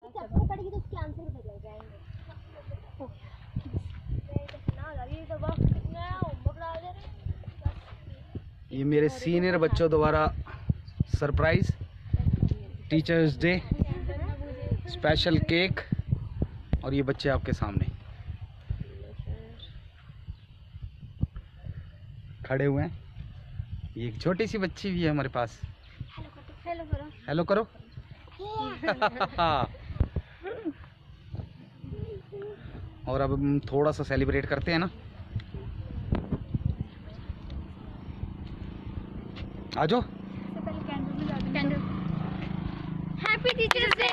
पड़ेगी तो उसके आंसर बदल जाएंगे। ये मेरे सीनियर बच्चों द्वारा surprise teachers day special cake, और ये बच्चे आपके सामने खड़े हुए हैं। ये एक छोटी सी बच्ची भी है हमारे पास। हेलो करो, हेलो करो। और अब हम थोड़ा सा सेलिब्रेट करते हैं ना। आ जाओ। Happy teachers day.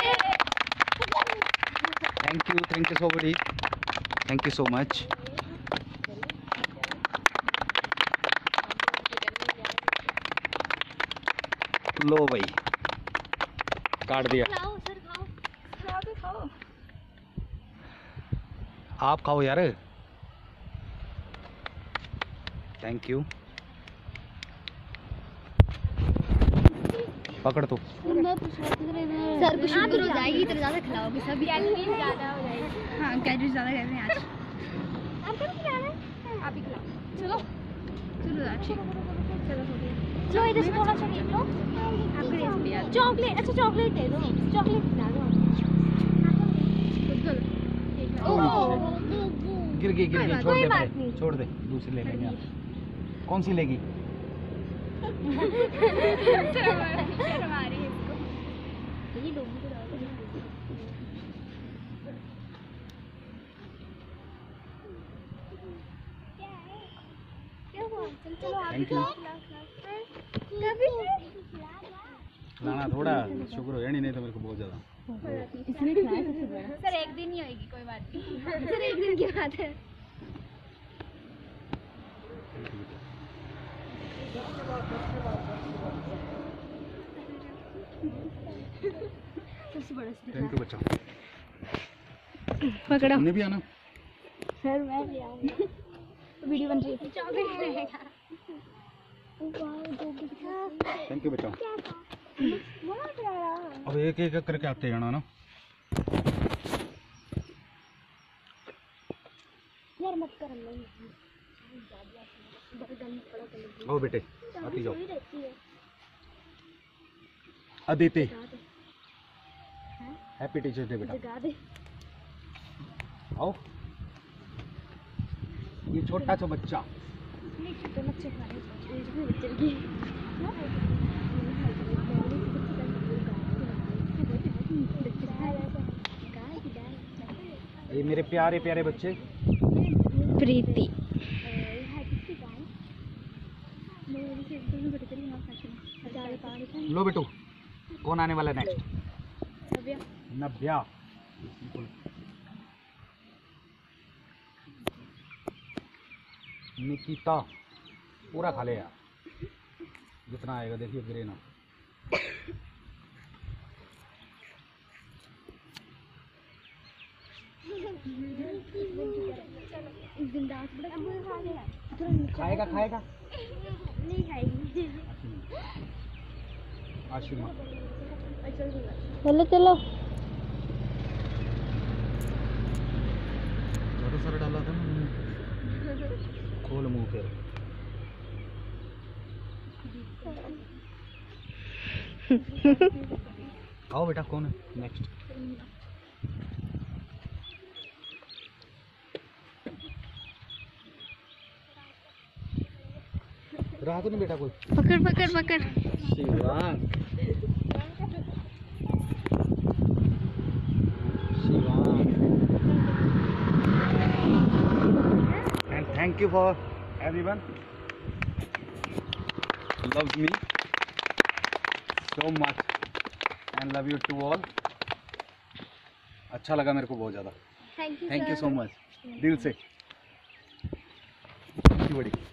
Thank you so much, thank you so much. लो भाई, काट दिया। खाओ सर, खाओ। आप खाओ यार। Thank you. पकड़ तो। सर कुछ भी हो जाएगी, इतना ज़्यादा खिलाओगे सब। कैलोरीज ज़्यादा हो जाएगी। हाँ, कैलोरीज ज़्यादा कर रहे हैं आज। आपको भी खिलाना है? आप ही खिलाओ। चलो ठीक। चलो हो गया। लो इधर से थोड़ा सा केक लो। चॉकलेट, अच्छा चॉकलेट दे दो, चॉकलेट खिला दो। गिर गई छोड़ दे कोई बात पहले, नहीं। छोड़ दे, दूसरी ले लेंगे आप। कौन सी लेगी? Thank you. खिलाना थोड़ा, शुक्र है नहीं तो मेरे को बहुत ज़्यादा। इसने खिलाया सबसे बड़ा। सर एक दिन ही होगी, कोई बात नहीं। सर एक दिन की बात है। थैंक यू बच्चा। पकड़ो। तुमने भी आना। सर मैं भी आऊंगी। वीडियो बन रही है। चॉकलेट थैंक यू बच्चा। अब एक एक करके आते जाना ना। यार मत कर। आओ बेटे, आती जाओ। अदिति, हैप्पी टीचर्स डे बेटा। आओ। ये छोटा सा बच्चा। ये मेरे प्यारे प्यारे बच्चे। प्रीति। लो बेटू, कौन आने वाला नेक्स्ट? नव्या। निकिता। पूरा खा ले यार, जितना आएगा देखिए, गिरे ना। खाएगा खाएगा नहीं खाएगी। आशीमा। चलो चलो। ज़्यादा सारा डाला था ना। खोल मुंह फिर। आओ बेटा, कौन है नेक्स्ट? रहा तो नहीं बेटा कोई? पकड़ पकड़ पकड़। Shivang, Shivang. And thank you for everyone loves me so much and love you to all. अच्छा लगा मेरे को बहुत ज़्यादा। थैंक यू सो मच, दिल से। बड़ी